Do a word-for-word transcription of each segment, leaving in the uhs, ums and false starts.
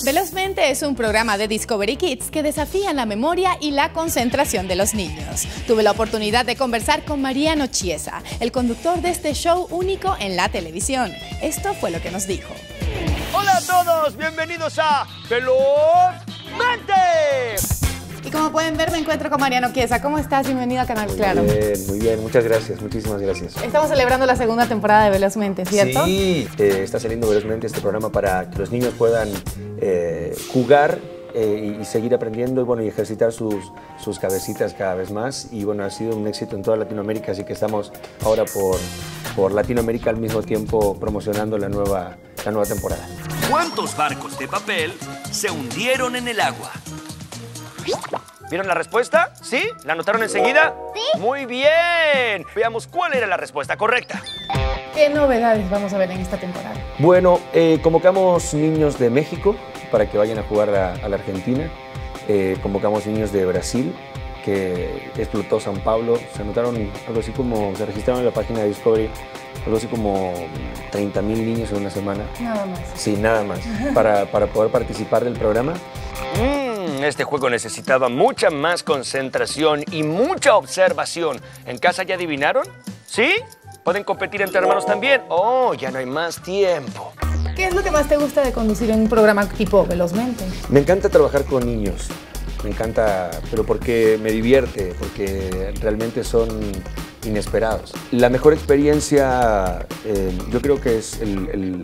Velozmente es un programa de Discovery Kids que desafía la memoria y la concentración de los niños. Tuve la oportunidad de conversar con Mariano Chiesa, el conductor de este show único en la televisión. Esto fue lo que nos dijo. Hola a todos, bienvenidos a Velozmente. Y como pueden ver, me encuentro con Mariano Chiesa. ¿Cómo estás? Bienvenido a Canal Claro. Muy bien, muy bien. Muchas gracias, muchísimas gracias. Estamos celebrando la segunda temporada de Velozmente, ¿cierto? Sí, eh, está saliendo Velozmente este programa para que los niños puedan eh, jugar eh, y seguir aprendiendo y, bueno, y ejercitar sus, sus cabecitas cada vez más. Y bueno, ha sido un éxito en toda Latinoamérica, así que estamos ahora por, por Latinoamérica al mismo tiempo promocionando la nueva, la nueva temporada. ¿Cuántos barcos de papel se hundieron en el agua? ¿Vieron la respuesta? ¿Sí? ¿La anotaron enseguida? Sí. Muy bien. Veamos cuál era la respuesta correcta. ¿Qué novedades vamos a ver en esta temporada? Bueno, eh, convocamos niños de México para que vayan a jugar a, a la Argentina. Eh, convocamos niños de Brasil, que explotó San Pablo. Se anotaron algo así como, se registraron en la página de Discovery, algo así como treinta mil niños en una semana. Nada más. Sí, nada más, para, para poder participar del programa. Mm, este juego necesitaba mucha más concentración y mucha observación. ¿En casa ya adivinaron? ¿Sí? ¿Pueden competir entre hermanos también? Oh, ya no hay más tiempo. ¿Qué es lo que más te gusta de conducir en un programa tipo Velozmente? Me encanta trabajar con niños, me encanta, pero porque me divierte, porque realmente son inesperados. La mejor experiencia, eh, yo creo que es el, el,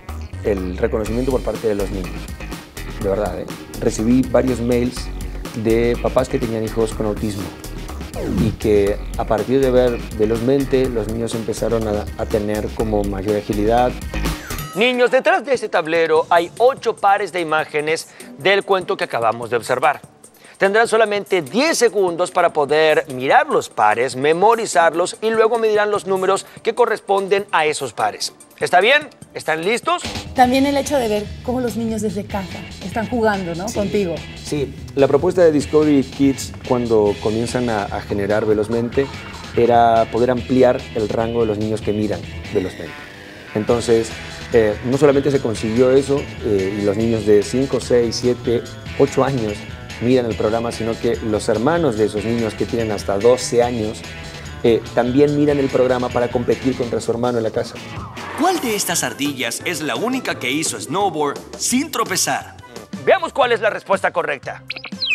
el reconocimiento por parte de los niños, de verdad. ¿eh? Recibí varios mails de papás que tenían hijos con autismo y que a partir de ver Velozmente los niños empezaron a, a tener como mayor agilidad. Niños, detrás de este tablero hay ocho pares de imágenes del cuento que acabamos de observar. Tendrán solamente diez segundos para poder mirar los pares, memorizarlos y luego medirán los números que corresponden a esos pares. ¿Está bien? ¿Están listos? También el hecho de ver cómo los niños desde casa están jugando, ¿no? Sí. Contigo. Sí, la propuesta de Discovery Kids cuando comienzan a, a generar Velozmente era poder ampliar el rango de los niños que miran Velozmente. Entonces, eh, no solamente se consiguió eso, eh, y los niños de cinco, seis, siete, ocho años miran el programa, sino que los hermanos de esos niños que tienen hasta doce años eh, también miran el programa para competir contra su hermano en la casa. ¿Cuál de estas ardillas es la única que hizo snowboard sin tropezar? Veamos cuál es la respuesta correcta.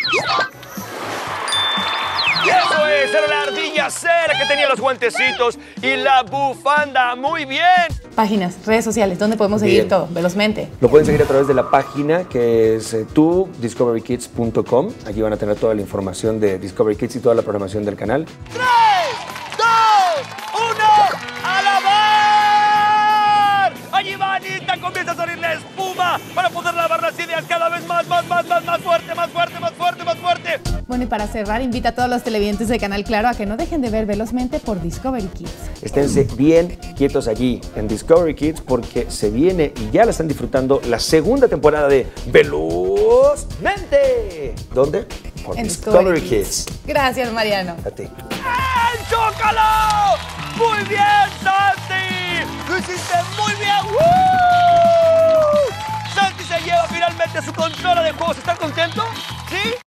Y eso es, era la ardilla C, la que tenía los guantecitos y la bufanda. ¡Muy bien! Páginas, redes sociales, ¿dónde podemos seguir Bien. todo? Velozmente. Lo pueden seguir a través de la página que es eh, tu discovery kids punto com. Aquí van a tener toda la información de Discovery Kids y toda la programación del canal. ¡tres, dos, uno! ¡A lavar! Allí va Anita, comienza a salir la espuma para poder lavar las ideas cada vez más, más, más, más, más fuerte, más fuerte, más fuerte, más fuerte. Bueno, y para cerrar, invita a todos los televidentes de Canal Claro a que no dejen de ver Velozmente por Discovery Kids. Esténse bien quietos allí en Discovery Kids porque se viene y ya la están disfrutando la segunda temporada de Velozmente. ¿Dónde? Por En Discovery Kids. Gracias, Mariano. A ti. ¡Bien, Chócalo! ¡Muy bien, Santi! ¡Lo hiciste muy bien! ¡Woo! Santi se lleva finalmente su consola de juegos. ¿Están contentos? ¿Sí?